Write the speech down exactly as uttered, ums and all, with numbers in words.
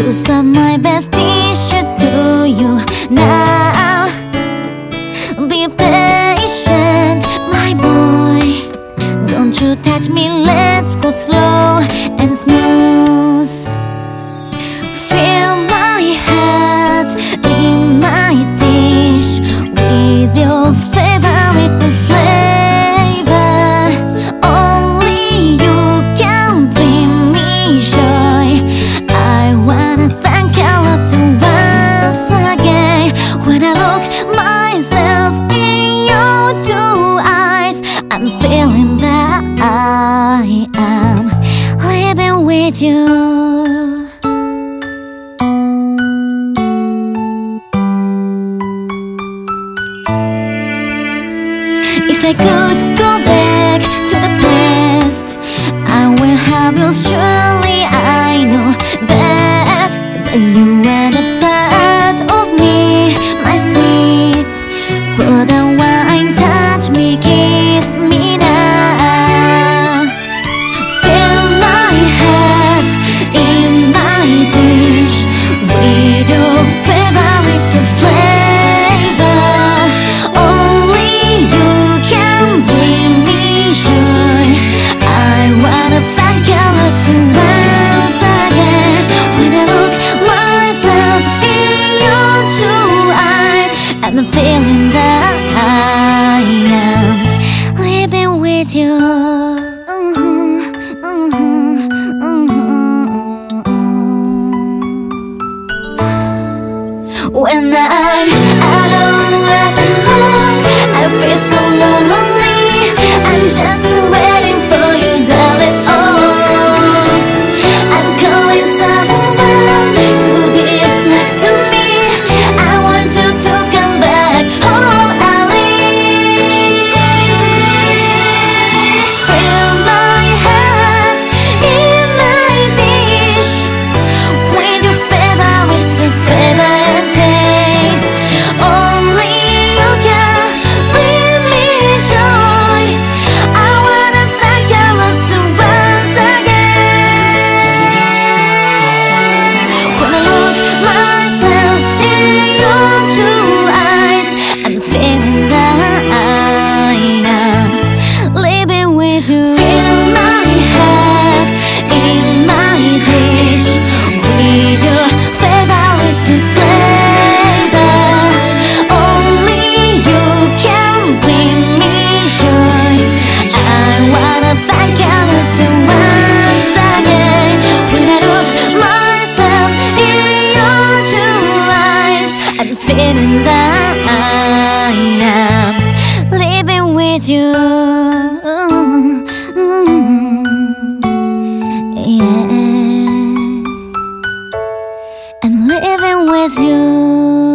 to send my best issue to you now. Be patient, my boy. Don't you touch me, let's go slow and smooth. Fill my head in my dish with your favorite flavor. Only you can bring me joy. I wanna thank you once again. When I look myself in your two eyes, I'm feeling that I am living with you. If I could go back to the past, I will have you. Surely I know that, that you are a part of me, my sweet. Put the wine, touch me, kiss me now. Fill my head in my dish with your favorite flavor. Only you can bring me joy. I wanna thank you once again. When I look myself in your two eyes, I'm feeling that I am living with you. When I'm alone at home, I feel so lonely. I'm just waiting for you, darling. Oh, I'm calling someone to distract me. I want you to come back home, Ali. Fill my head in my dish with your favorite flavor. Feeling that I am living with you. Yeah, I'm living with you.